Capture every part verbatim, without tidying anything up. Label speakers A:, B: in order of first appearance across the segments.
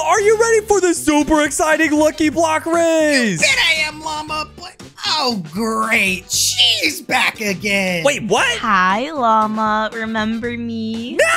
A: are you ready for the super exciting Lucky Block race?
B: You bet I am, Llama, but oh great, she's back again.
A: Wait, what?
C: Hi, Llama. Remember me?
A: No!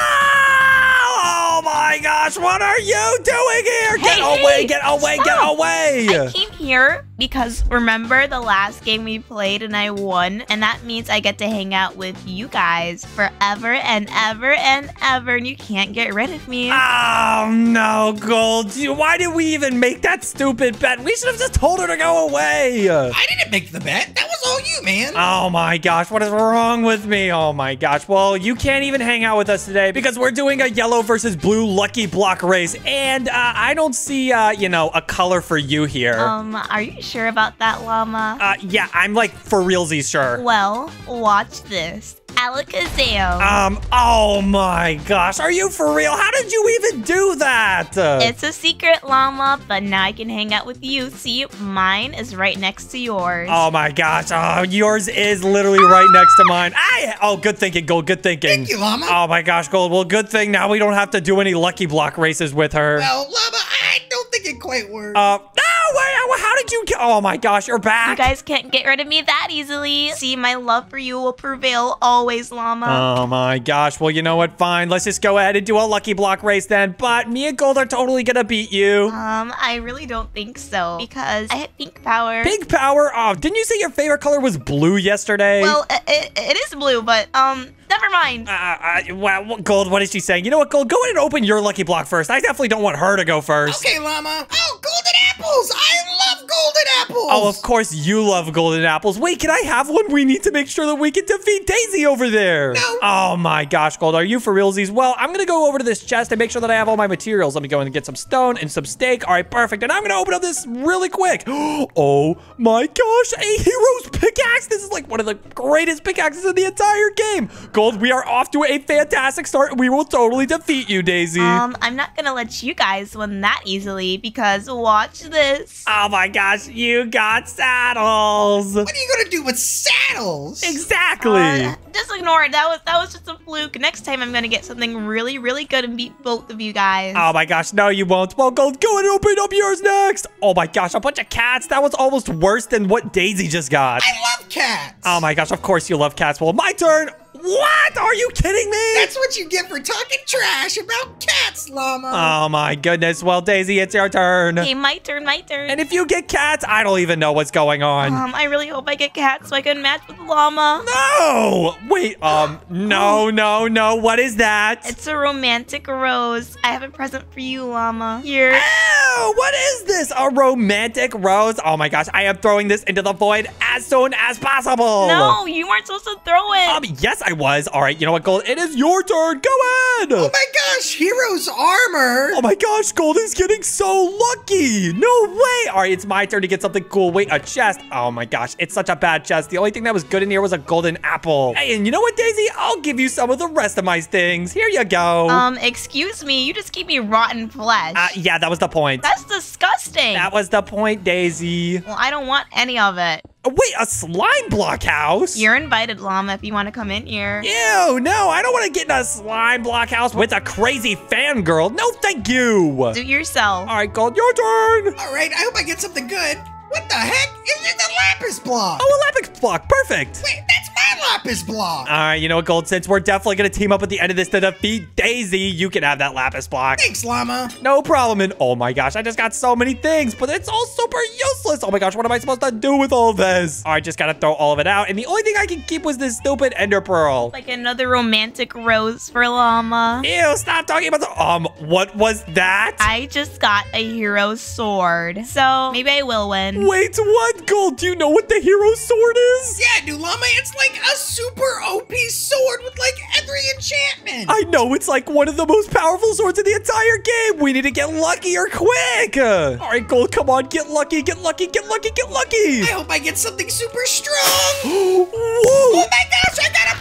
A: Oh my gosh, what are you doing here?
C: Hey,
A: get
C: hey,
A: away, get away,
C: stop.
A: get away!
C: I came here because remember the last game we played and I won? And that means I get to hang out with you guys forever and ever and ever, and you can't get rid of me.
A: Oh no, Gold. Why did we even make that stupid bet? We should have just told her to go away.
B: I didn't make the bet. That was all you, man.
A: Oh my gosh, what is wrong with me? Oh my gosh. Well, you can't even hang out with us today because we're doing a yellow versus blue Lucky Block race. And uh, I don't see, uh, you know, a color for you here.
C: Um, are you sure about that, Llama?
A: Uh, yeah, I'm like for realsies sure.
C: Well, watch this. Alakazam.
A: Um, oh my gosh, are you for real? How did you even do that? Uh,
C: It's a secret, Llama, but now I can hang out with you. See, mine is right next to yours.
A: oh my gosh, oh, yours is literally right next to mine. I, oh, good thinking, Gold, good thinking.
B: Thank you, Llama.
A: Oh my gosh, Gold, well, good thing now we don't have to do any Lucky Block races with her.
B: Well, Llama, I don't think it quite worked.
A: Uh, no, wait, how did you get, oh my gosh, you're back.
C: You guys can't get rid of me that easily. See, my love for you will prevail always, Llama.
A: Oh my gosh, well, you know what, fine, let's just go ahead and do a Lucky Block race then, but me and Gold are totally gonna beat you.
C: Um, I really don't think so, because I have pink power.
A: Pink power? Oh, didn't you say your favorite color was blue yesterday?
C: Well, it, it, it is blue, but, um, never mind.
A: Uh, uh, well, Gold, what is she saying? You know what, Gold, go ahead and open your Lucky Block first. I definitely don't want her to go first.
B: Okay, Llama. Oh, golden apples! I love golden apples!
A: Oh, of course you love golden apples. Wait, can I have one? We need to make sure that we can defeat Daisy over there.
B: No.
A: Oh my gosh, Gold, are you for realsies? Well, I'm gonna go over to this chest and make sure that I have all my materials. Let me go in and get some stone and some steak. All right, perfect. And I'm gonna open up this really quick. Oh my gosh, a hero's pickaxe. This is like one of the greatest pickaxes in the entire game. Gold, we are off to a fantastic start. We will totally defeat you, Daisy.
C: Um, I'm not gonna let you guys win that easily, because watch this.
A: Oh my gosh, you got saddles.
B: What are you gonna do with saddles?
A: Exactly.
C: Uh, just ignore it. That was that was just a fluke. Next time I'm gonna get something really, really good and beat both of you guys.
A: Oh my gosh, no you won't. Well, Gold, go and open up yours next. Oh my gosh, a bunch of cats. That was almost worse than what Daisy just got.
B: I love cats!
A: Oh my gosh, of course you love cats. Well, my turn. What? Are you kidding me?
B: That's what you get for talking trash about cats, Llama!
A: Oh my goodness. Well, Daisy, it's your turn.
C: Okay, my turn, my turn.
A: And if you get cats, I don't even know what's going on.
C: Um, I really hope I get cats so I can match with Llama.
A: No! Wait, um, no, no, no. What is that?
C: It's a romantic rose. I have a present for you, Llama. Here.
A: Ew, what is this? A romantic rose? Oh my gosh, I am throwing this into the void as soon as possible.
C: No, you weren't supposed to throw it.
A: Um, yes, I was. All right, you know what, Gold? It is your turn. Go ahead.
B: Oh my gosh, hero's armor!
A: Oh my gosh, Gold is getting so lucky. No way. All right, it's my turn to get something cool. Wait, a chest. Oh my gosh, it's such a bad chest. The only thing that was good in here was a golden apple. Hey, and you know what, Daisy? I'll give you some of the rest of my things. Here you go.
C: Um, excuse me, you just keep me rotten flesh.
A: Uh, yeah, that was the point.
C: That's disgusting.
A: That was the point, Daisy.
C: Well, I don't want any of it.
A: Oh, wait, a slime block house?
C: You're invited, Llama, if you want to come in here.
A: Ew, no, I don't want to get in a slime block house with a crazy fangirl. No, thank you.
C: Do it yourself.
A: All right, Gold, your turn.
B: All right, I hope I get something good. What the heck? Is it the lapis block?
A: Oh, a lapis block. Perfect.
B: Wait, that's my lapis block.
A: All right, you know what, Gold? Since we're definitely going to team up at the end of this to defeat Daisy, you can have that lapis block.
B: Thanks, Llama.
A: No problem. And oh my gosh, I just got so many things, but it's all super useless. Oh my gosh, what am I supposed to do with all this? All right, just got to throw all of it out. And the only thing I can keep was this stupid ender pearl.
C: Like another romantic rose for Llama.
A: Ew, stop talking about the... Um, what was that?
C: I just got a hero sword, so maybe I will win.
A: Wait, what? Gold, do you know what the hero sword is?
B: Yeah, dude, Llama, it's like a super O P sword with like every enchantment.
A: I know, it's like one of the most powerful swords in the entire game. We need to get luckier quick. Uh, all right, Gold, come on, get lucky, get lucky, get lucky, get lucky.
B: I hope I get something super strong.
A: Whoa.
B: Oh my gosh, I got a bunch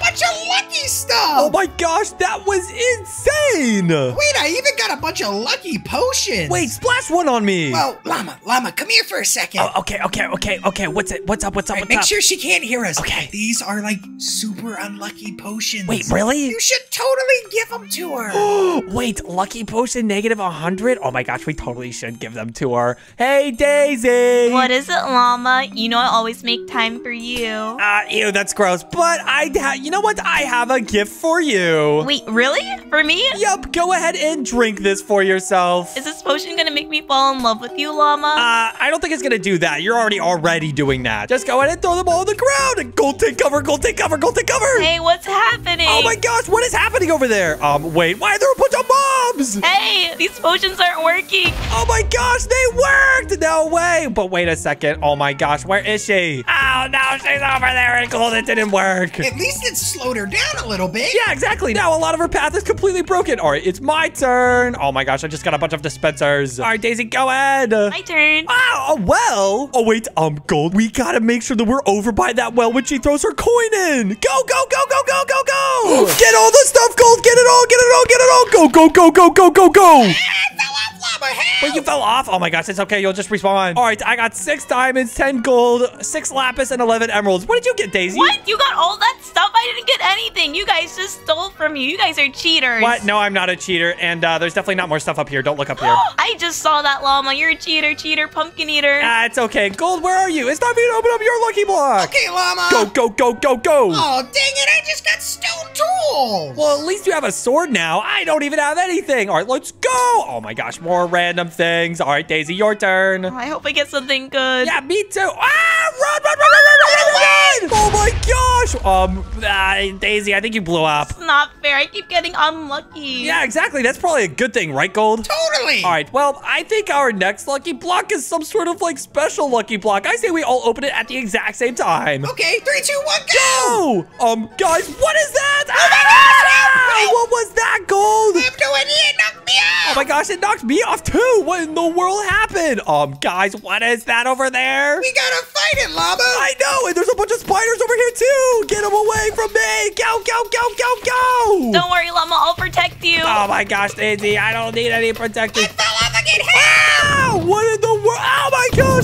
B: bunch of lucky stuff.
A: Oh my gosh, that was insane.
B: Wait, I even got a bunch of lucky potions.
A: Wait, splash one on me.
B: Well, Llama, Llama, come here for a second.
A: Oh, okay, okay, okay, okay. What's it? What's up? What's up?
B: Right,
A: What's
B: make
A: up?
B: sure she can't hear us.
A: Okay.
B: These are like super unlucky potions.
A: Wait, really?
B: You should totally give them to her.
A: Wait, lucky potion negative one hundred? Oh my gosh, we totally should give them to her. Hey, Daisy.
C: What is it, Llama? You know I always make time for you.
A: Uh, ew, that's gross. But I, ha you know what? I have a gift for you.
C: Wait, really? For me?
A: Yup, go ahead and drink this for yourself.
C: Is this potion gonna make me fall in love with you, Llama?
A: Uh, I don't think it's gonna do that. You're already already doing that. Just go ahead and throw them all on the ground. And gold take cover, gold take cover, gold take cover.
C: Hey, what's happening?
A: Oh my gosh, what is happening over there? Um, wait, why are there a bunch of mobs?
C: Hey, these potions aren't working.
A: Oh my gosh, they worked! No way! But wait a second. Oh my gosh, where is she? Oh no, she's over there and gold. It didn't work.
B: At least it slowed her down a little bit.
A: Yeah, exactly. Now a lot of her path is completely broken. All right, it's my turn. Oh my gosh, I just got a bunch of dispensers. All right, Daisy, go ahead.
C: My turn.
A: Wow, a well. Oh wait, um, Gold, we gotta make sure that we're over by that well when she throws her coin in. Go, go, go, go, go, go, go. Get all the stuff, Gold. Get it all, get it all, get it all. Go, go, go, go, go, go, go.
B: I fell off, Llama. Help.
A: Wait, you fell off? Oh my gosh, it's okay. You'll just respawn. All right, I got six diamonds, ten gold, six lapis, and eleven emeralds. What did you get, Daisy?
C: What? You got all that stuff? I didn't get anything. You guys just stole from you. You guys are cheaters.
A: What? No, I'm not a cheater. And uh, there's definitely not more stuff up here. Don't look up here.
C: I just saw that, Llama. You're a cheater, cheater, pumpkin eater.
A: Ah, it's okay. Gold, where are you? It's time for you to open up your lucky block.
B: Okay, Llama.
A: Go, go, go, go, go.
B: Oh, dang it. I just got stone tools.
A: Well, at least you have a sword now. I don't even have anything. All right, let's go. Oh my gosh, more random things. All right, Daisy, your turn.
C: I hope I get something good.
A: Yeah, me too. Ah, run, run, run, run, run, run, run, run. Oh my gosh. Um, uh, Daisy, I think you blew up.
C: It's not fair. I keep getting unlucky.
A: Yeah, exactly. That's probably a good thing, right, Gold?
B: Totally.
A: All right, well, I think our next lucky block is some sort of like special lucky block. I say we all open it at the exact same time.
B: Okay, three, two, one, go.
A: Go! Um, guys, what is that?
B: Oh my gosh,
A: Ah!
B: help!
A: What was that, Gold?
B: I'm doing it. Knock me
A: Oh
B: out.
A: my gosh, it knocked me off too. What in the world happened? Um, guys, what is that over there?
B: We gotta fight it, Llama.
A: I know, and there's a bunch of spiders over here too. Get them away from me. Go, go, go, go, go.
C: Don't worry, Llama. I'll protect you.
A: Oh my gosh, Daisy, I don't need any protection.
B: I fell off again. Help.
A: Ah, what in the world? Oh my gosh.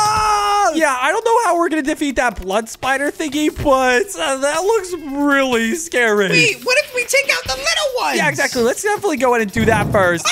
A: Ah! Yeah, I don't know how we're going to defeat that blood spider thingy, but uh, that looks really scary.
B: Wait, what if we take out the little ones?
A: Yeah, exactly. Let's definitely go in and do that first.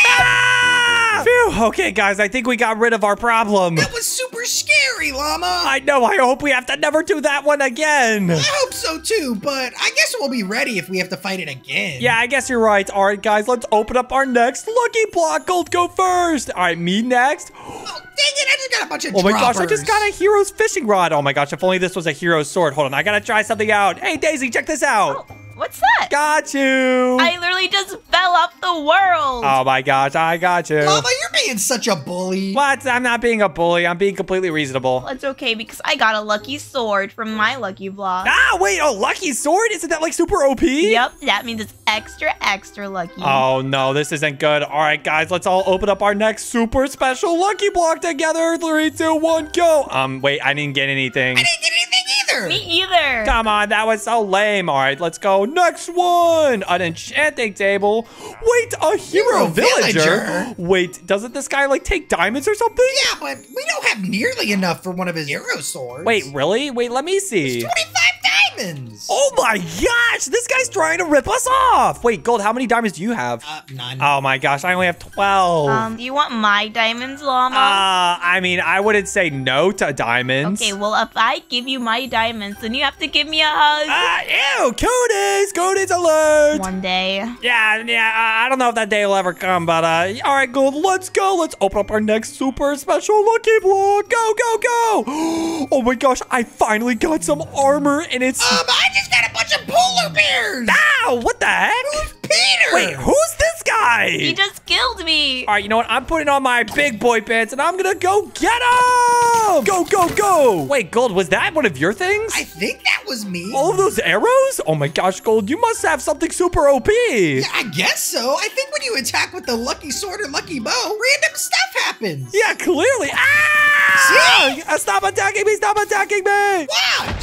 A: Ah! Phew. Okay, guys, I think we got rid of our problem.
B: That was super scary, Llama.
A: I know. I hope we have to never do that one again.
B: I hope so too, but I guess we'll be ready if we have to fight it again.
A: Yeah, I guess you're right. All right, guys, let's open up our next lucky block. Gold, go first. All right, me next.
B: Oh, dang it, I just got a bunch of
A: Oh my
B: droppers.
A: gosh, I just got a hero's fishing rod. Oh my gosh, if only this was a hero's sword. Hold on, I gotta try something out. Hey, Daisy, check this out.
C: Oh, what's that?
A: Got you.
C: I literally just fell off the world.
A: Oh my gosh, I got you.
B: Llama, you're being such a bully.
A: What? I'm not being a bully. I'm being completely reasonable.
C: Well, it's okay because I got a lucky sword from my lucky block.
A: Ah, wait, a lucky sword? Isn't that like super O P?
C: Yep, that means it's extra, extra lucky.
A: Oh no, this isn't good. All right, guys, let's all open up our next super special lucky block together. Three, two, one, go. Um, wait, I didn't get anything.
B: I didn't get anything either.
C: Me either.
A: Come on, that was so lame. All right, let's go. Next one, an enchanting table. Wait, a hero,
B: Hero
A: villager?
B: villager?
A: Wait, doesn't this guy like take diamonds or something?
B: Yeah, but we don't have nearly enough for one of his hero swords.
A: Wait, really? Wait, let me see.
B: twenty-five diamonds.
A: Oh my gosh, this guy's trying to rip us off. Wait, Gold, how many diamonds do you have?
B: Uh, none.
A: Oh my gosh, I only have twelve.
C: Um, do you want my diamonds, Llama?
A: Uh, I mean, I wouldn't say no to diamonds.
C: Okay, well, if I give you my diamonds, then you have to give me a hug.
A: Ah, ew, cooties, cooties alert.
C: One day.
A: Yeah, yeah, I I don't know if that day will ever come, but, uh, all right, Gold, let's go. Let's open up our next super special lucky block. Go, go, go. Oh my gosh, I finally got some armor, and it's...
B: Um, I just got a bunch of polar bears.
A: Ow, what the heck?
B: Who's Peter?
A: Wait, who's this guy?
C: He just killed me.
A: All right, you know what? I'm putting on my big boy pants, and I'm gonna go get him! Go, go, go! Wait, Gold, was that one of your things?
B: I think that was me.
A: All of those arrows? Oh my gosh, Gold, you must have something super O P.
B: Yeah, I guess so. I think when you attack with the lucky sword or lucky bow, random stuff happens.
A: Yeah, clearly. Ah!
B: See?
A: Uh, Stop attacking me! Stop attacking me!
B: Watch.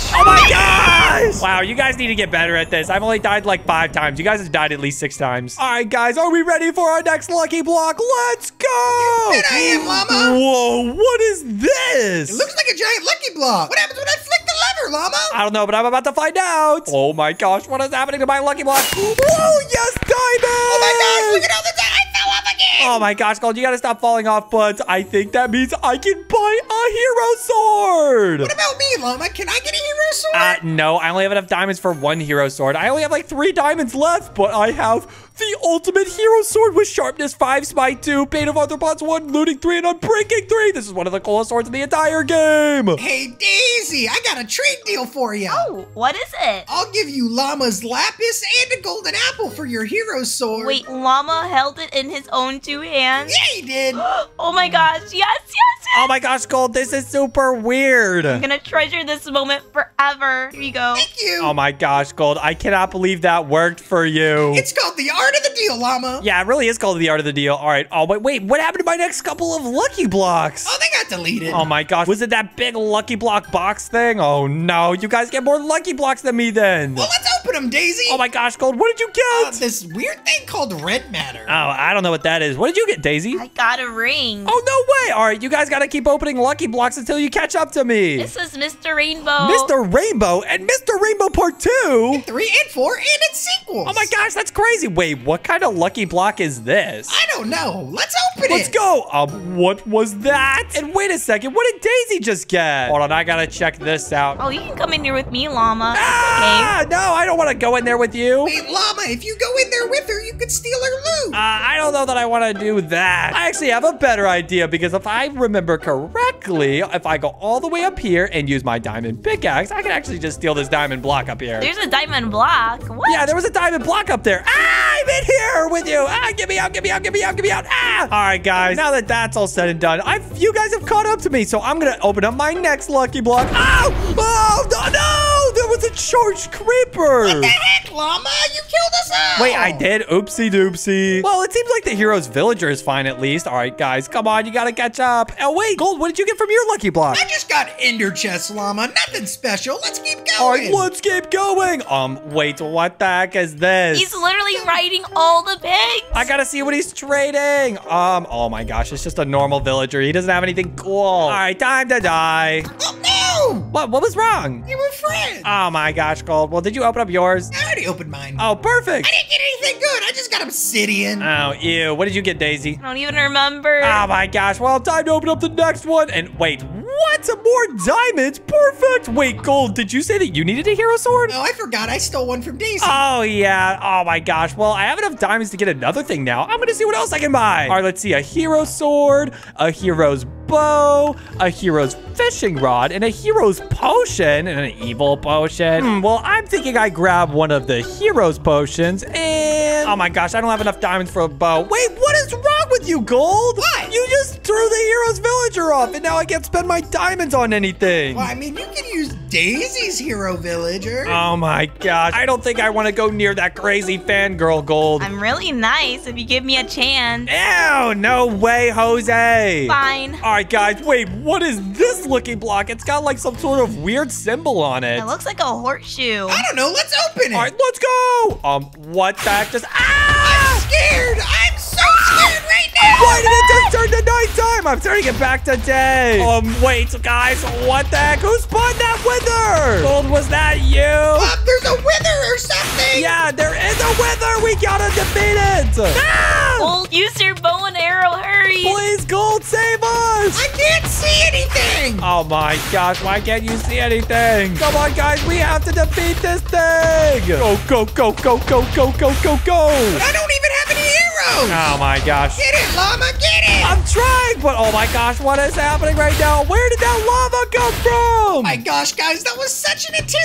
A: Oh my gosh! Wow, you guys need to get better at this. I've only died like five times. You guys have died at least six times. All right, guys, are we ready for our next lucky block? Let's go!
B: Bet I am, Llama.
A: Whoa, what is this?
B: It looks like a giant lucky block. What happens when I flick the lever, Llama?
A: I don't know, but I'm about to find out. Oh my gosh, what is happening to my lucky block? Whoa, yes, diamond!
B: Oh my gosh, look at all the time. I fell off again.
A: Oh my gosh, Gold, you gotta stop falling off, but I think that means I can buy a hero sword.
B: What about me, Llama? Can I get a hero sword?
A: Uh, no, I only have enough diamonds for one hero sword. I only have like three diamonds left, but I have the ultimate hero sword with sharpness five, smite two, bane of arthropods one, looting three, and unbreaking three. This is one of the coolest swords in the entire game.
B: Hey, Daisy, I got a trade deal for you.
C: Oh, what is it?
B: I'll give you Llama's lapis and a golden apple for your hero sword.
C: Wait, Llama held it in his own two hands?
B: Yeah, he did.
C: Oh my gosh, yes, yes, yes.
A: Oh my gosh, Gold, this is super weird.
C: I'm gonna treasure this moment forever. Here you go.
B: Thank you.
A: Oh my gosh, Gold, I cannot believe that worked for you.
B: It's called the art of the deal, Llama.
A: Yeah, it really is called the art of the deal. All right. Oh, wait, wait. What happened to my next couple of lucky blocks?
B: Oh, they got deleted.
A: Oh my gosh. Was it that big lucky block box thing? Oh no. You guys get more lucky blocks than me then.
B: Well, let's open them, Daisy.
A: Oh my gosh, Gold. What did you get?
B: Uh, this weird thing called red matter.
A: Oh, I don't know what that is. What did you get, Daisy?
C: I got a ring.
A: Oh, no way. All right. You guys got to keep opening lucky blocks until you catch up to me.
C: This is Mister Rainbow.
A: Mister Rainbow and Mister Rainbow Part two.
B: Three and four and its sequels.
A: Oh my gosh, that's crazy. Wait, what kind of lucky block is this?
B: I don't know. Let's open
A: Let's
B: it.
A: go. Um, what was that? And wait a second. What did Daisy just get? Hold on, I gotta check this out.
C: Oh, you can come in here with me, Llama. It's
A: Ah, no, I don't want to go in there with you.
B: Wait, Llama, if you go in there with her, you could steal her loot.
A: Uh, I don't know that I want to do that. I actually have a better idea because if I remember correctly, if I go all the way up here and use my diamond pickaxe, I can actually just steal this diamond block up here.
C: okay. There's a diamond block. What?
A: Yeah, there was a diamond block up there. Ah, I'm in here with you. Ah, get me out, get me out, get me out, get me out. Ah. All right, guys, now that that's all said and done, I've, you guys have caught up to me, so I'm going to open up my next lucky block. Oh, oh, no, no, there was a charged creeper.
B: What the heck, Llama? You killed us all.
A: Wait, I did? Oopsie doopsie. Well, it seems like the hero's villager is fine at least. All right, guys, come on, you got to catch up. Oh, wait, Gold, what did you get from your lucky block?
B: I just got ender chest, Llama. Nothing special. Let's keep going.
A: All right, let's keep going. Um, wait, what the heck is this?
C: He's literally riding all the pigs.
A: I gotta see what he's trading. Um, oh my gosh, it's just a normal villager. He doesn't have anything cool. All right, time to die.
B: Oh, no.
A: What? What was wrong?
B: You were friends.
A: Oh my gosh, Gold. Well, did you open up yours?
B: I already opened mine.
A: Oh, perfect.
B: I didn't get anything good. I just got obsidian.
A: Oh, ew. What did you get, Daisy?
C: I don't even remember.
A: Oh my gosh. Well, time to open up the next one. And wait, what? Some more diamonds? Perfect. Wait, Gold, did you say that you needed a hero sword?
B: No, I forgot. I stole one from Daisy.
A: Oh, yeah. Oh, my gosh. Well, I have enough diamonds to get another thing now. I'm going to see what else I can buy. All right, let's see. A hero sword, a hero's bow, a hero's fishing rod, and a hero's potion, and an evil potion. Hmm, well, I'm thinking I grab one of the hero's potions, and... Oh, my gosh. I don't have enough diamonds for a bow. Wait, what is wrong with you, Gold?
B: What?
A: You just threw the hero's villager off, and now I can't spend my diamonds on anything.
B: Well, I mean, you can use Daisy's hero villager.
A: Oh my gosh. I don't think I want to go near that crazy fangirl, Gold.
C: I'm really nice if you give me a chance.
A: Ew, no way, Jose.
C: Fine.
A: All right, guys, wait, what is this looking block? It's got like some sort of weird symbol on it.
C: It looks like a horseshoe.
B: I don't know. Let's open it.
A: All right, let's go. Um, what the heck? Just, ah!
B: I'm scared. I'm so scared right now.
A: Why did it just turn to nighttime? I'm turning it back to day. Um, wait, guys, what the heck? Who spawned that wither? Gold, was that you?
B: Uh, there's a wither or something.
A: Yeah, there is a wither. We gotta defeat it. Ah!
C: Gold, use your bow and arrow. Hurry.
A: Please, Gold, save us.
B: I can't see anything.
A: Oh my gosh, why can't you see anything? Come on, guys, we have to defeat this thing. Go, go, go, go, go, go, go, go, go.
B: I don't even have any arrows.
A: Oh my gosh.
B: Get it, Llama, get it.
A: I'm trying, but oh my gosh, what is happening right now? Where did that lava come from?
B: Oh my gosh, guys, that was such an intense battle.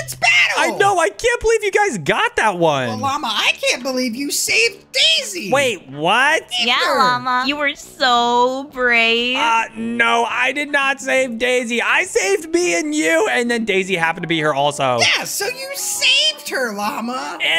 B: battle.
A: I know. I can't believe you guys got that one.
B: Well, Llama, I can't believe you saved Daisy.
A: Wait, what?
C: Yeah, Llama. You were so brave.
A: Uh, no, I did not save Daisy. I saved me and you, and then Daisy happened to be here also.
B: Yeah, so you saved her, Llama.
A: Ew.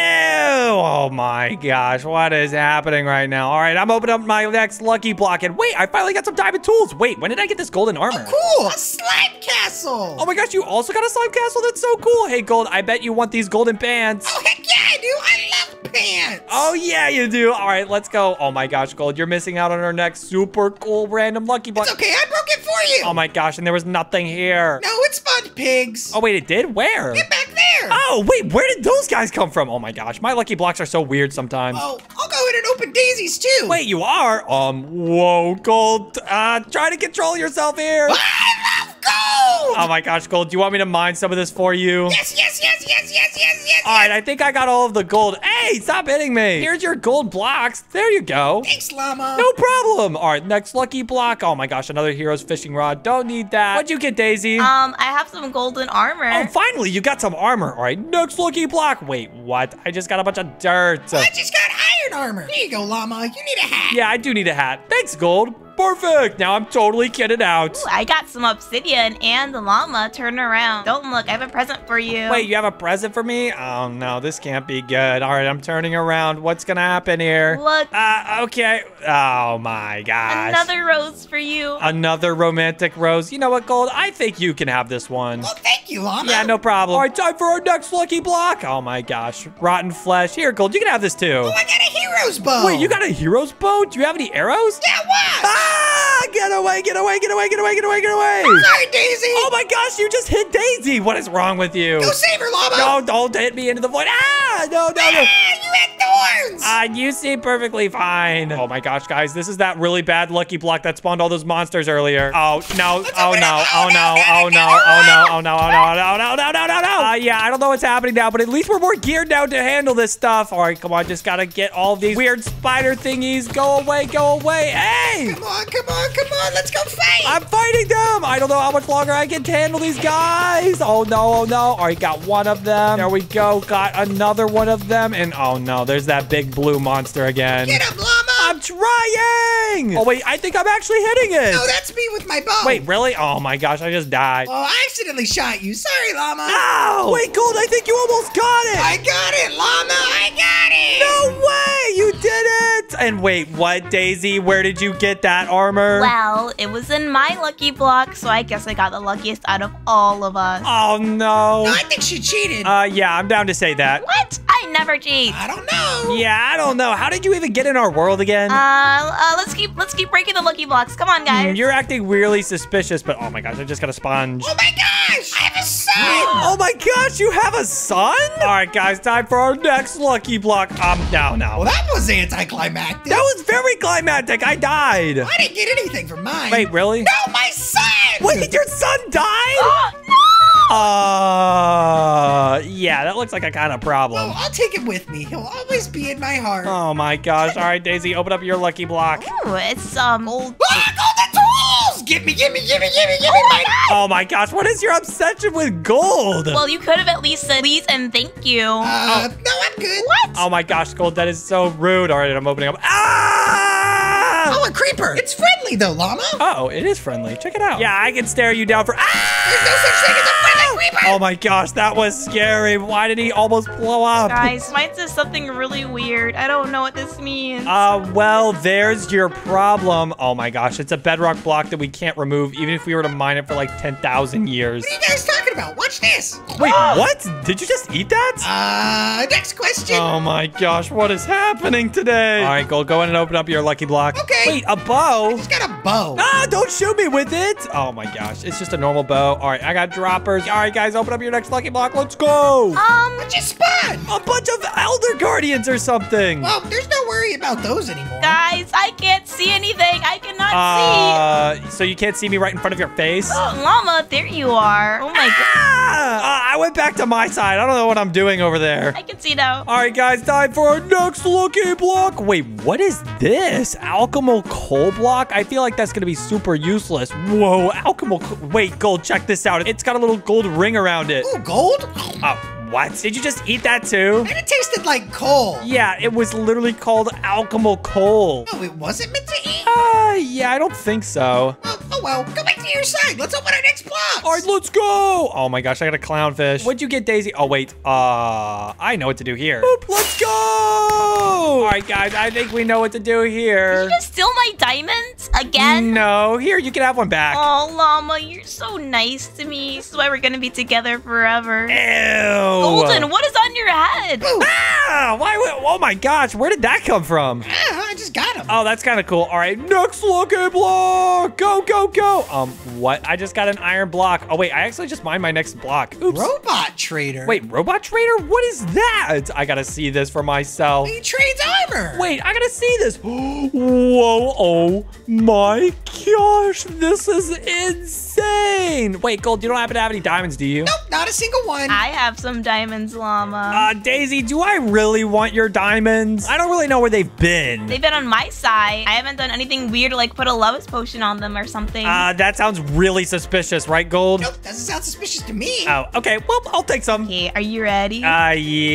A: Oh my gosh, what is happening right now? All right, I'm opening up my next lucky block, and wait, I finally got some diamond tools. Wait, when did I get this golden armor?
B: Oh, cool, a slime castle.
A: Oh my gosh, you also got a slime castle? That's so cool. Hey, Gold, I bet you want these golden pants.
B: Oh, heck yeah, I do. I love pants.
A: Oh, yeah, you do. All right, let's go. Oh my gosh, Gold, you're missing out on our next super cool random lucky block.
B: It's okay, I broke it for you.
A: Oh my gosh, and there was nothing here.
B: No, it spawned pigs.
A: Oh, wait, it did? Where?
B: Get back there.
A: Oh, wait, where did those guys come from? Oh my gosh, my lucky blocks are so weird sometimes.
B: Oh, I'll go in and open Daisy's too.
A: Wait, you are? Um, whoa, Gold. Uh, try to control yourself here.
B: I love gold.
A: Oh my gosh, Gold, do you want me to mine some of this for you?
B: Yes, yes, yes, yes, yes, yes, yes.
A: All right, I think I got all of the gold. Hey, stop hitting me. Here's your gold blocks. There you go.
B: Thanks, Llama.
A: No problem. All right, next lucky block. Oh my gosh, another hero's fishing rod. Don't need that. What'd you get, Daisy?
C: Um, I have some golden armor.
A: Oh, finally, you got some armor. All right, next lucky block. Wait, what? I just got a bunch of dirt.
B: I just got iron armor. Here you go, Llama. You need a hat.
A: Yeah, I do need a hat. Thanks, Gold. Perfect. Now I'm totally kitted out.
C: Ooh, I got some obsidian and the llama. Turn around. Don't look. I have a present for you.
A: Wait, you have a present for me? Oh, no, this can't be good. All right, I'm turning around. What's going to happen here?
C: Look.
A: Uh, okay. Oh, my gosh.
C: Another rose for you.
A: Another romantic rose. You know what, Gold? I think you can have this one.
B: Well, thank you, Llama.
A: Yeah, no problem. All right, time for our next lucky block. Oh, my gosh. Rotten flesh. Here, Gold, you can have this too.
B: Oh, I got a hero's bow.
A: Wait, you got a hero's bow? Do you have any arrows?
B: Yeah, what?
A: Ah! Get away, get away, get away, get away, get away, get away.
B: Sorry, Daisy.
A: Oh my gosh, you just hit Daisy. What is wrong with you?
B: Go save her, Llama.
A: No, don't hit me into the void. Ah, no, no, no.
B: Ah, you had thorns.
A: Ah, you seem perfectly fine. Oh my gosh, guys, this is that really bad lucky block that spawned all those monsters earlier. Oh, no, oh no, oh no, oh no, oh no, oh no, oh no, oh no, no, no, no, no, no. Uh, yeah, I don't know what's happening now, but at least we're more geared now to handle this stuff. All right, come on, just gotta get all these weird spider thingies. Go away, go away. Hey!
B: Come on, come on, come on. Let's go fight.
A: I'm fighting them. I don't know how much longer I can handle these guys. Oh, no, oh, no. All right, got one of them. There we go. Got another one of them. And oh, no, there's that big blue monster again.
B: Get him, Llama.
A: I'm trying. Oh, wait, I think I'm actually hitting it.
B: No, that's me with my bow.
A: Wait, really? Oh, my gosh, I just died.
B: Oh, I accidentally shot you. Sorry, Llama.
A: No. Wait, Gold, I think you almost got it.
B: I got it, Llama. I got it.
A: No way. You did it. And wait, what, Daisy? Where did you get that armor?
C: Well, it was in my lucky block, so I guess I got the luckiest out of all of us.
A: Oh, no.
B: No, I think she cheated.
A: Uh, yeah, I'm down to say that.
C: What? I never cheat.
B: I don't know.
A: Yeah, I don't know. How did you even get in our world again?
C: Uh, uh, let's keep let's keep breaking the lucky blocks. Come on, guys.
A: Mm, you're acting really suspicious, but oh my gosh, I just got a sponge.
B: Oh my gosh, I have a son.
A: Oh my gosh, you have a son? All right, guys, time for our next lucky block. Um, no, no.
B: Well, that was anticlimactic.
A: That was very climactic. I died.
B: I didn't get anything from mine.
A: Wait, really?
B: No, my son.
A: Wait, your son died?
C: Oh, no!
A: Uh, yeah, that looks like a kind of problem.
B: Well, I'll take him with me. He'll always be in my heart.
A: Oh my gosh. All right, Daisy, open up your lucky block.
C: Ooh, it's um old.
B: Ah, golden tools! Give me, give me, give me, give me, give me
C: Oh
B: my.
C: my God.
A: Oh my gosh, what is your obsession with gold?
C: Well, you could have at least said please and thank you.
B: Uh, no, I'm good.
C: What?
A: Oh my gosh, Gold, that is so rude. All right, I'm opening up. Ah!
B: Oh, a creeper. It's friendly though, Llama.
A: Oh, it is friendly. Check it out. Yeah, I can stare you down for. Ah!
B: There's no such thing as a friendly creeper.
A: Oh my gosh, that was scary. Why did he almost blow up?
C: Guys, mine says something really weird. I don't know what this means.
A: Uh, well, there's your problem. Oh my gosh, it's a bedrock block that we can't remove, even if we were to mine it for like ten thousand years.
B: What are you guys talking about? Watch this.
A: Wait, what? Did you just eat that?
B: Uh, next question.
A: Oh my gosh, what is happening today? All right, Gold, go in and open up your lucky block.
B: Okay.
A: Wait, a bow?
B: I just got a bow.
A: Ah, don't shoot me with it. Oh my gosh, it's just a normal bow. All right, I got droppers. All right, guys, open up your next lucky block. Let's go.
C: Um,
B: What just spawned?
A: A bunch of Elder Guardians or something.
B: Well, there's no worry about those anymore.
C: guys, I can't see anything. I cannot
A: Uh, so you can't see me right in front of your face?
C: see. Oh, Llama, there you are. Oh my God.
A: Ah, uh, I went back to my side. I don't know what I'm doing over there.
C: I can see now.
A: All right, guys, time for our next lucky block. Wait, what is this? Alchemical coal block? I feel like that's going to be super useless. Whoa, alchemical. Wait, Gold, check this out. It's got a little gold ring around it.
B: Ooh, gold?
A: Oh, what? Did you just eat that too?
B: And it tasted like coal.
A: Yeah, it was literally called alchemical coal.
B: Oh, it wasn't meant to eat?
A: Uh, yeah, I don't think so.
B: Oh, oh well, go back to your side. Let's open our next block.
A: All right, let's go. Oh my gosh, I got a clownfish. What'd you get, Daisy? Oh, wait. Uh, I know what to do here. Boop, let's go. All right, guys, I think we know what to do here.
C: Did you just steal my diamonds again?
A: No, here, you can have one back.
C: Oh, Llama, you're so nice to me. This is why we're gonna be together forever.
A: Ew.
C: Golden, what is on your head?
A: Ah, why? Oh my gosh, where did that come from?
B: Uh, I just got him.
A: Oh, that's kind of cool. All right, next lucky block. Go, go, go. Um, what? I just got an iron block. Oh, wait, I actually just mined my next block. Oops.
B: Robot trader.
A: Wait, robot trader? What is that? I gotta see this for myself.
B: He trades armor.
A: Wait, I gotta see this. Whoa, oh my gosh, this is insane. Wait, Gold, you don't happen to have any diamonds, do you?
B: Nope, not a single one.
C: I have some diamonds, Llama.
A: Uh, Daisy, do I really want your diamonds? I don't really know where they've been.
C: They've been on my side. I haven't done anything weird like put a love potion on them or something.
A: Uh, that sounds really suspicious, right, Gold?
B: Nope, doesn't sound suspicious to me.
A: Oh, okay, well, I'll take some.
C: Okay, are you ready?
A: Uh,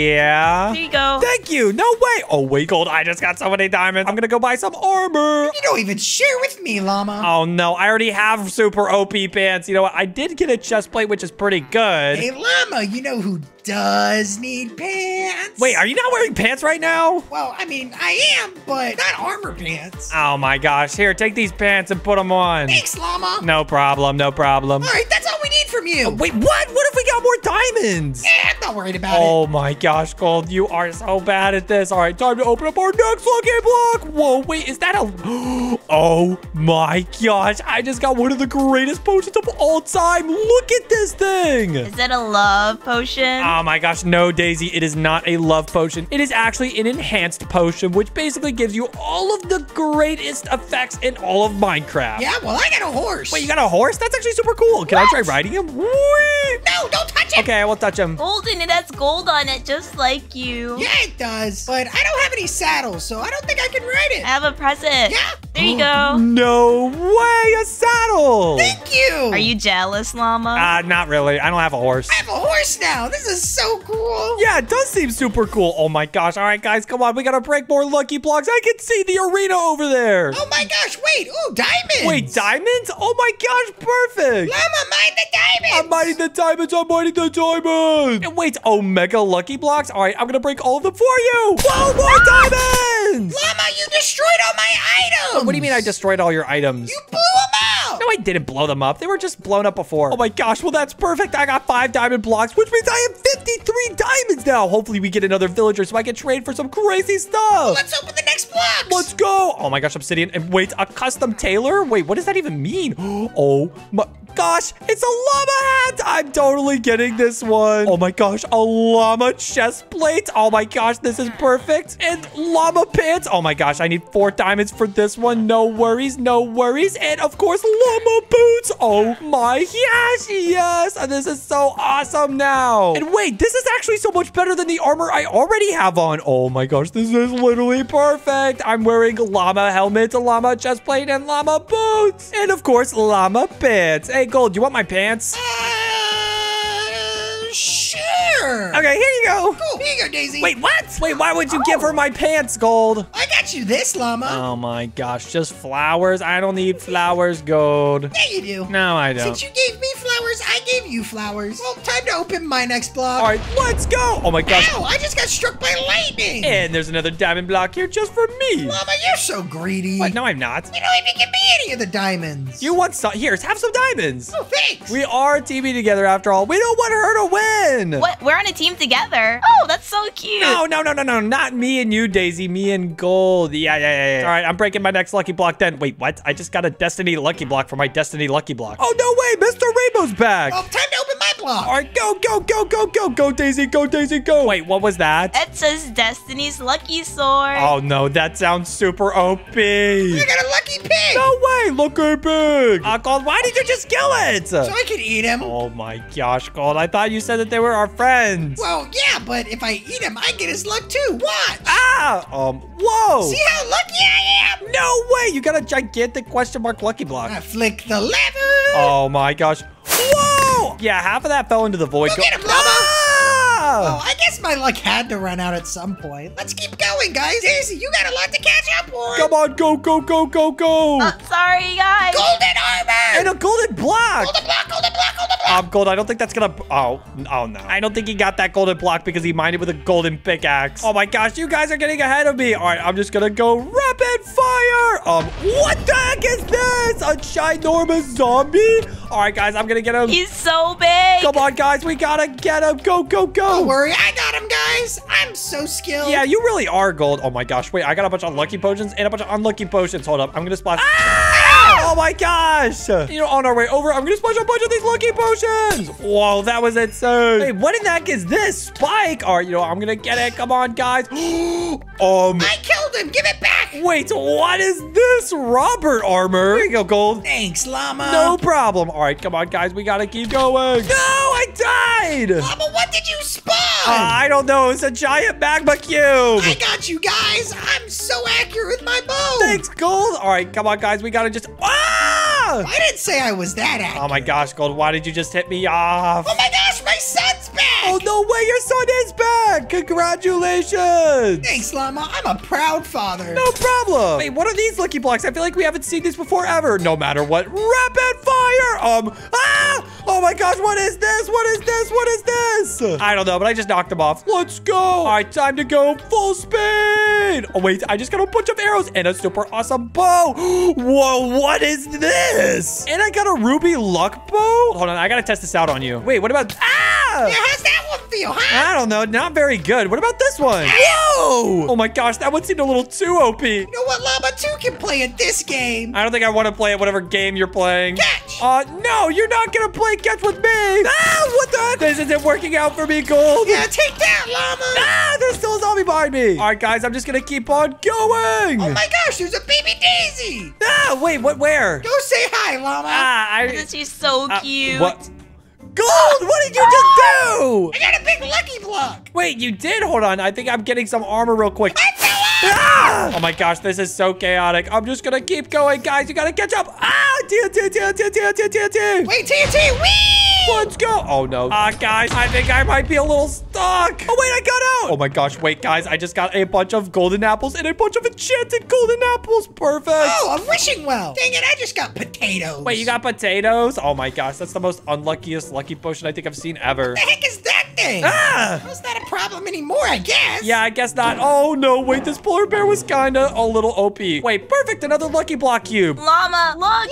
A: yeah.
C: Here you go.
A: Thank you. No way. Oh, wait, Gold, I just got so many diamonds. I'm gonna go buy some armor.
B: You don't even share with me, Llama.
A: Oh, no, I already have super O P pants. You know what? I did get a chest plate, which is pretty good.
B: Hey, Llama, you know who does need pants?
A: Wait, are you not wearing pants right now?
B: Well, I mean, I am, but not armor pants.
A: Oh, my gosh. Here, take these pants and put them on.
B: Thanks, Llama.
A: No problem, no problem.
B: All right, that's all we need from you.
A: Oh, wait, what? What if we got more diamonds?
B: Eh, I'm not worried about
A: Oh,
B: it.
A: my gosh, Gold. You are so bad at this. All right, time to open up our next lucky block. Whoa, wait, is that a... Oh, my gosh. I just got one of the greatest potions of all time. Look at this thing.
C: Is it a love potion?
A: Oh my gosh, no, Daisy. It is not a love potion. It is actually an enhanced potion, which basically gives you all of the greatest effects in all of Minecraft.
B: Yeah, well, I got a horse.
A: Wait, you got a horse? That's actually super cool. Can
C: What?
A: I try riding him? Whee!
B: No, don't touch it.
A: Okay, I won't touch him.
C: Golden, it has gold on it, just like you.
B: Yeah, it does. But I don't have any saddles, so I don't think I can ride
C: I
B: it.
C: have a present.
B: Yeah?
C: There you go.
A: No way, a saddle.
B: Thank you.
C: Are you jealous, Llama?
A: Uh, not really. I don't have a horse.
B: I have a horse now. This is so cool.
A: Yeah, it does seem super cool. Oh my gosh. All right, guys, come on. We gotta break more lucky blocks. I can see the arena over there.
B: Oh my gosh, wait. Ooh, diamonds.
A: Wait, diamonds? Oh my gosh, perfect.
B: Llama, mine the diamonds.
A: I'm mining the diamonds. I'm mining the diamonds. And wait, Omega Lucky Blocks? All right, I'm going to break all of them for you. Whoa, more diamonds.
B: Llama, you destroyed all my items.
A: What do you mean I destroyed all your items?
B: You blew them out.
A: No, I didn't blow them up. They were just blown up before. Oh my gosh, well, that's perfect. I got five diamond blocks, which means I have fifty-three diamonds now. Hopefully, we get another villager so I can trade for some crazy stuff.
B: Let's open the next block.
A: Let's go. Oh my gosh, obsidian. And wait, a custom tailor? Wait, what does that even mean? Oh my gosh, it's a llama hat. I'm totally getting this one. Oh my gosh, a llama chest plate. Oh my gosh, this is perfect. And llama pants. Oh my gosh, I need four diamonds for this one. No worries, no worries. And of course, llama boots. Oh my gosh, yes. And this is so awesome now. And wait, this is actually so much better than the armor I already have on. Oh my gosh, this is literally perfect. I'm wearing llama helmet, llama chest plate, and llama boots. And of course, llama pants. Hey, Gold, you want my pants?
B: Uh, sure.
A: Okay, here you go.
B: Cool. Here you go, Daisy.
A: Wait, what? Wait, why would you give her my pants, Gold?
B: I got you this, Llama.
A: Oh my gosh, just flowers? I don't need flowers, Gold.
B: Yeah, you do.
A: No, I don't.
B: Since you gave me flowers, I gave you flowers. Well, time to open my next block.
A: All right, let's go. Oh my gosh.
B: Ow, I just got struck by lightning.
A: And there's another diamond block here just for me.
B: Llama, you're so greedy.
A: What? No, I'm not.
B: You don't even give me any of the diamonds.
A: You want some? Here, have some diamonds.
B: Oh, thanks.
A: We are teaming together after all. We don't want her to win.
C: What? We're on a team together? Oh, that's so cute.
A: No, no, no, no, no. Not me and you, Daisy. Me and Gold. Yeah, yeah, yeah, yeah. All right, I'm breaking my next lucky block then. Wait, what? I just got a Destiny lucky block for my Destiny lucky block. Oh, no way. Mister Rainbow's back.
B: Well, time to open my block.
A: All right, go, go, go, go, go, go, Daisy, go, Daisy, go. Wait, what was that?
C: It says Destiny's Lucky Sword.
A: Oh, no, that sounds super O P.
B: You got a lucky pig.
A: No way, lucky pig. Uh, Gold, why did you just kill it?
B: So I could eat him.
A: Oh, my gosh, Gold. I thought you said that they were our friends.
B: Well, yeah, but if I eat him, I get his luck too. Watch.
A: Ah, um, whoa.
B: See how lucky I am?
A: No way, you got a gigantic question mark lucky block.
B: I flick the lever.
A: Oh, my gosh. Whoa. Yeah, half of that fell into the void.
B: Go get him, Llama.
A: Ah!
B: Oh, I guess my luck had to run out at some point. Let's keep going, guys. Daisy, you got a lot to catch up on.
A: Come on, go, go, go, go, go.
C: Oh, sorry, guys.
B: Golden armor.
A: And a golden block.
B: Golden block, golden block, golden block.
A: Um, gold, I don't think that's gonna... Oh, oh no. I don't think he got that golden block because he mined it with a golden pickaxe. Oh my gosh, you guys are getting ahead of me. All right, I'm just gonna go rapid fire. Um, what the heck is this? A ginormous zombie? All right, guys, I'm gonna get him.
C: He's so big.
A: Come on, guys, we gotta get him. Go, go, go.
B: Don't worry, I got him, guys. I'm so skilled.
A: Yeah, you really are gold. Oh my gosh, wait, I got a bunch of lucky potions and a bunch of unlucky potions. Hold up, I'm gonna splash. Ah! Oh my gosh. You know, on our way over, I'm gonna splash a bunch of these lucky potions. Whoa, that was insane. Hey, what in the heck is this? Spike. All right, you know, I'm gonna get it. Come on, guys. um,
B: I killed him. Give it back.
A: Wait, what is this? Robert armor. Here you go, gold.
B: Thanks, Llama.
A: No problem. All right, come on, guys. We gotta keep going. No, I died.
B: Llama, what did you spawn?
A: Uh, I don't know. It's a giant magma cube.
B: I got you, guys. I'm so accurate with my bow.
A: Thanks, gold. All right, come on, guys. We gotta just... Ah!
B: I didn't say I was that accurate.
A: Oh my gosh, gold. Why did you just hit me off?
B: Oh my gosh, my son's back.
A: Oh, no way. Your son is back. Congratulations.
B: Thanks, Llama. I'm a proud father.
A: No problem. Wait, what are these lucky blocks? I feel like we haven't seen these before ever. No matter what. Rapid fire. Um, ah! Oh my gosh, what is this? What is this? What is this? I don't know, but I just knocked him off. Let's go. All right, time to go full speed. Oh, wait, I just got a bunch of arrows and a super awesome bow. Whoa, what is this? And I got a ruby luck bow. Hold on, I gotta test this out on you. Wait, what about... Ah!
B: Yeah, how's that one feel, huh?
A: I don't know, not very good. What about this one? Whoa! Oh my gosh, that one seemed a little too O P.
B: You know what, Llama two can play at this game.
A: I don't think I want to play at whatever game you're playing.
B: Catch!
A: Uh, no, you're not gonna play catch with me. Ah, what the heck? This isn't working out for me, Gold.
B: Yeah, take that, Llama.
A: Ah, there's still a zombie behind me. All right, guys, I'm just gonna keep on going.
B: Oh my gosh, there's a baby Daisy.
A: Ah, wait, what, where?
B: Go say hi, Llama.
A: Ah, I...
C: She's so
A: uh,
C: cute.
A: What? Gold, what did you just do?
B: I got a big lucky block.
A: Wait, you did? Hold on, I think I'm getting some armor real quick.
B: I fell off.
A: Ah! Oh my gosh, this is so chaotic. I'm just gonna keep going, guys. You gotta catch up. Ah! T N T, T N T, T N T, T N T.
B: Wait, T N T, whee!
A: Let's go. Oh no. Ah, uh, guys, I think I might be a little stuck. Oh wait, I got out. Oh my gosh, wait, guys, I just got a bunch of golden apples and a bunch of enchanted golden apples. Perfect.
B: Oh, I'm wishing well. Dang it, I just got potatoes.
A: Wait, you got potatoes? Oh my gosh, that's the most unluckiest lucky potion I think I've seen ever.
B: What the heck is that thing?
A: Ah!
B: That's not a problem anymore, I guess.
A: Yeah, I guess not. Oh no, wait, this polar bear was kinda a little O P. Wait, perfect, another lucky block cube.
C: Llama, look.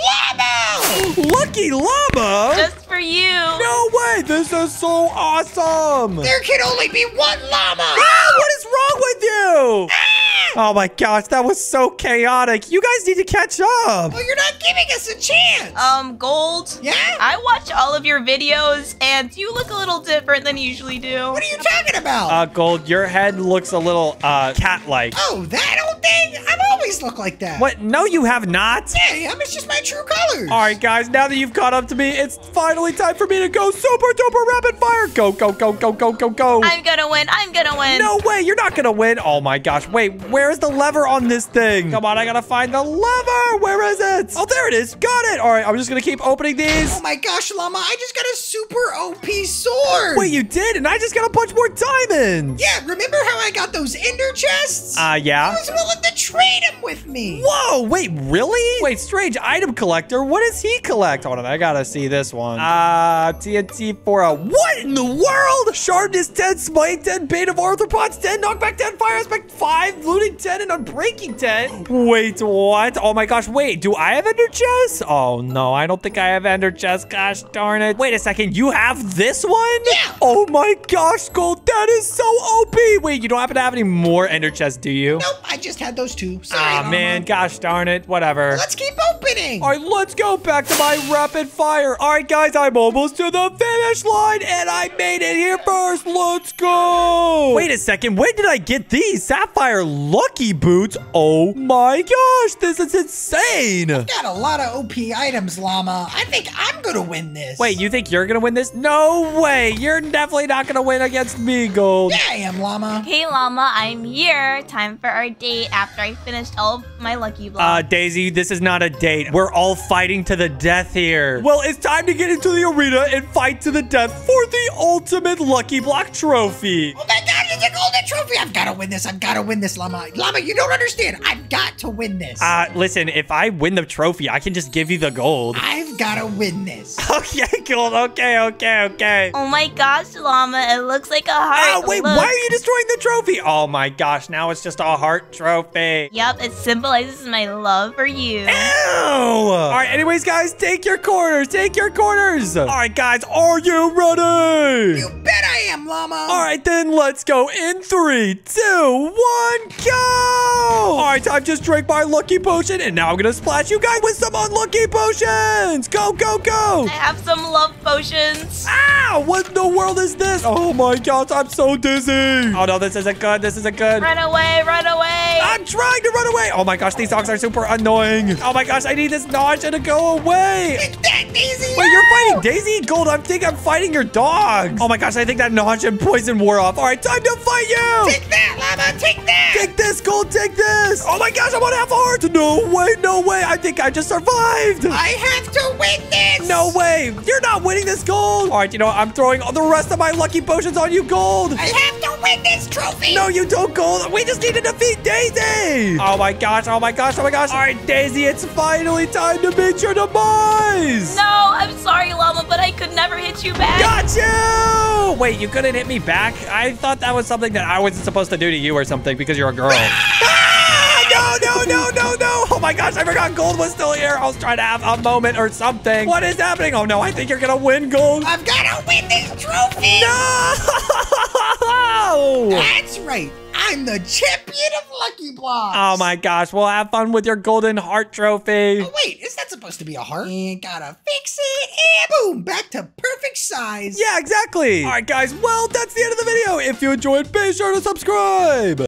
B: Llama!
A: Lucky llama?
C: Just for you.
A: No way, this is so awesome.
B: There can only be one llama.
A: Ah, what is wrong with you?
B: Ah!
A: Oh my gosh, that was so chaotic. You guys need to catch up.
B: Oh, you're not giving us a chance.
C: Um, Gold.
B: Yeah?
C: I watch all of your videos, and you look a little different than you usually do.
B: What are you talking about?
A: Uh, Gold, your head looks a little, uh, cat-like.
B: Oh, that old thing? I've always looked like that.
A: What? No, you have not.
B: Yeah, I'm, it's just my true colors.
A: All right, guys, now that you've caught up to me, it's finally time for me to go super duper rapid fire. Go, go, go, go, go, go, go.
C: I'm gonna win. I'm gonna win.
A: No way, you're not gonna win. Oh my gosh, wait, where's the lever on this thing? Come on, I gotta find the lever. Where is it? Oh, there it is. Got it. All right, I'm just gonna keep opening these.
B: Oh my gosh, Llama, I just got a super O P sword.
A: Wait, you did? And I just got a bunch more diamonds.
B: Yeah, remember how I got those ender chests?
A: Uh, yeah.
B: I was willing to trade them with me.
A: Whoa, wait, really? Wait, strange item collector. What does he collect? Hold on, I gotta see this one. Uh, T N T for a what in the world? Sharpness ten, smite ten, bait of arthropods ten, knockback ten, fire aspect five, looting ten, and unbreaking ten. Wait, what? Oh my gosh, wait, do I have ender chests? Oh no, I don't think I have ender chests. Gosh darn it. Wait a second, you have this one?
B: Yeah.
A: Oh my gosh, Gold, that is so O P. Wait, you don't happen to have any more ender chests, do you?
B: Nope, I just had those two. Sorry,
A: Ah,
B: Llama.
A: man, gosh darn it. Whatever.
B: Let's keep opening.
A: All right, let's go back to my rapid fire. All right, guys, I'm almost to the finish line, and I made it here first. Let's go. Wait a second. When did I get these? Sapphire Lucky Boots? Oh, my gosh. This is insane.
B: Got a lot of O P items, Llama. I think I'm gonna win this.
A: Wait, you think you're going to win this? No way. You're definitely not going to win against me, Gold.
B: Yeah, I am, Llama.
C: Hey, Llama, I'm here. Time for our date after I finished all of my Lucky
A: Uh,
C: Blocks.
A: Daisy, this is not a date. We're all fighting to the death here. Well, it's time to get into the arena and fight to the death for the ultimate Lucky Block trophy.
B: Oh my god, it's a golden trophy. I've got to win this. I've got to win this, Llama. Llama, you don't understand. I've got to win this.
A: Uh, listen, if I win the trophy, I can just give you the gold.
B: I've got to win this.
A: Okay, gold. Okay, okay, okay.
C: Oh my gosh, Llama, it looks like a heart.
A: Oh, wait,
C: Look.
A: why are you destroying the trophy? Oh my gosh, now it's just a heart trophy.
C: Yep, it symbolizes my love for you.
A: Ew! All right, anyways, guys, take your corners. Take your corners. All right, guys, are you ready?
B: You bet I am, Llama.
A: All right, then let's go in three, two, one, go! All right, I've just drank my lucky potion, and now I'm gonna splash you guys with some unlucky potions. Go, go, go!
C: I have some love potions.
A: Ow! What in the world is this? Oh my gosh, I'm so dizzy. Oh no, this isn't good. This isn't good.
C: Run away, run away.
A: I'm trying to run away. Oh my gosh, these dogs are super annoying. Oh my gosh, I need this nausea to go away.
B: Take that, Daisy.
A: Wait, you're fighting Daisy? Gold, I think I'm fighting your dog. Oh my gosh, I think that nausea and poison wore off. All right, time to fight you.
B: Take that, Llama. Take that.
A: Take this, Gold, take this. Oh my gosh, I'm on half a heart. No way, no way. I think I just survived.
B: I have to win this.
A: No way. You're not winning this, Gold. All right, you know what? I'm throwing all the rest of my lucky potions on you, Gold.
B: I have to win this trophy.
A: No, you don't, Gold. We just need to defeat Daisy. Oh my gosh, oh my gosh, oh my gosh. All right, Daisy, it's finally time to meet your demise.
C: No, I'm sorry, Llama, but I could never hit you back.
A: Got you. Wait, you couldn't hit me back? I thought that was something that I wasn't supposed to do to you or something because you're a girl. Ah, no, no, no, no, no. Oh my gosh, I forgot Gold was still here. I was trying to have a moment or something. What is happening? Oh no, I think you're gonna win, Gold.
B: I've got to win this trophy.
A: No!
B: That's right. I'm the champion of Lucky Blocks.
A: Oh my gosh, well, have fun with your golden heart trophy.
B: Oh, wait, is that supposed to be a heart? And gotta fix it, and boom, back to perfect size.
A: Yeah, exactly. All right, guys, well, that's the end of the video. If you enjoyed, be sure to subscribe.